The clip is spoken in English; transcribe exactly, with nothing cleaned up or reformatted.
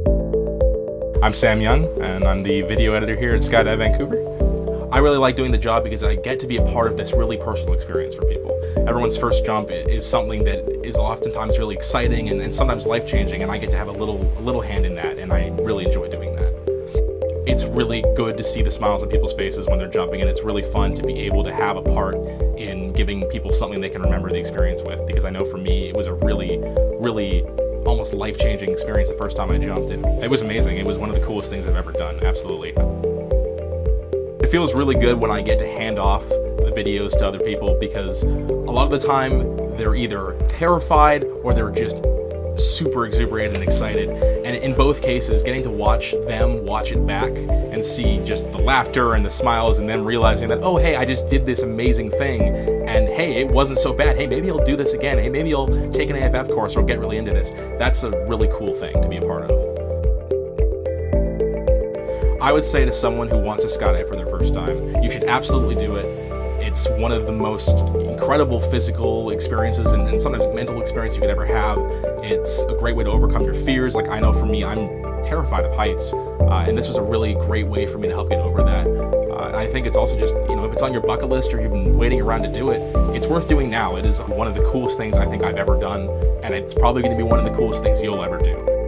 I'm Sam Young, and I'm the video editor here at Skydive Vancouver. I really like doing the job because I get to be a part of this really personal experience for people. Everyone's first jump is something that is oftentimes really exciting and, and sometimes life-changing, and I get to have a little, a little hand in that, and I really enjoy doing that. It's really good to see the smiles on people's faces when they're jumping, and it's really fun to be able to have a part in giving people something they can remember the experience with, because I know for me it was a really, really almost life-changing experience the first time I jumped, and it was amazing. It was one of the coolest things I've ever done, absolutely. It feels really good when I get to hand off the videos to other people, because a lot of the time they're either terrified or they're just super exuberated and excited, and in both cases getting to watch them watch it back and see just the laughter and the smiles and them realizing that, oh hey, I just did this amazing thing, and hey, it wasn't so bad, hey, maybe I'll do this again, hey, maybe I'll take an A F F course or get really into this. That's a really cool thing to be a part of. I would say to someone who wants to skydive for their first time, you should absolutely do it. It's one of the most incredible physical experiences and, and sometimes mental experience you could ever have. It's a great way to overcome your fears. Like, I know for me, I'm terrified of heights, uh, and this was a really great way for me to help get over that. Uh, and I think it's also just, you know, if it's on your bucket list or you've been waiting around to do it, it's worth doing now. It is one of the coolest things I think I've ever done, and it's probably going to be one of the coolest things you'll ever do.